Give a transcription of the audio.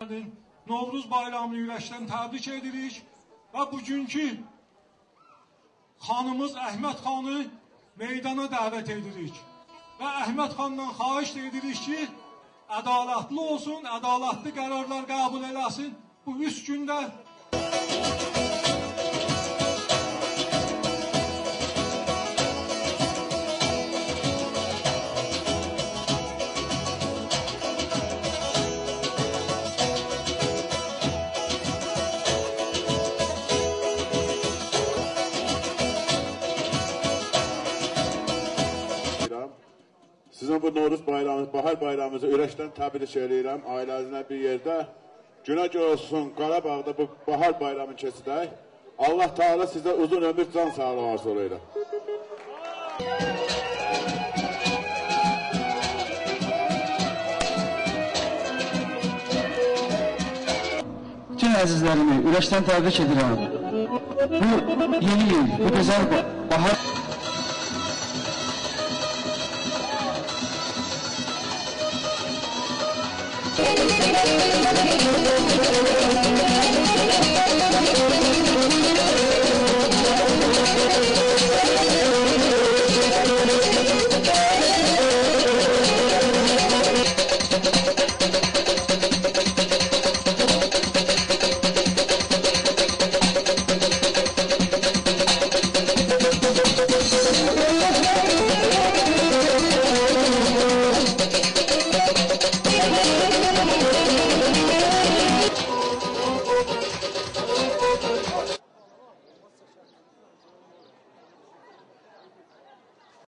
Əhmədin Novruz bayramını ürəkdən təbrik edirik və bugünkü xanımız Əhməd xanı meydana dəvət edirik. Və Əhməd xandan xahiş edirik ki, ədalətli olsun, ədalətli qərarlar qəbul eləsin. Bu 3 gündə sizin bu Novruz bayramınız, bahar bayramınızı ürəkdən təbrik edirəm. Ailəzinə bir yerdə günə görə olsun Qarabağda bu bahar bayramını keçidək. Allah Teala sizə uzun ömür, can sağlığı arzu edir. Bütün əzizlərimi ürəkdən təbrik edirəm. Bu yeni il, bu gözəl bahar